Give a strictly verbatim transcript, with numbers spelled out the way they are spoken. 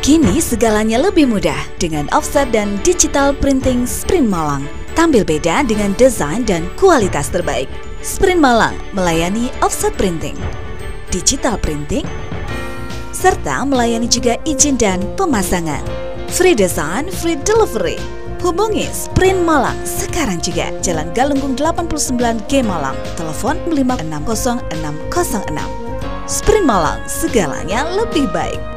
Kini segalanya lebih mudah dengan offset dan digital printing Sprint Malang. Tampil beda dengan desain dan kualitas terbaik. Sprint Malang melayani offset printing, digital printing, serta melayani juga izin dan pemasangan. Free design, free delivery. Hubungi Sprint Malang sekarang juga. Jalan Galunggung delapan puluh sembilan G Malang. Telepon lima enam nol enam nol enam. Sprint Malang, segalanya lebih baik.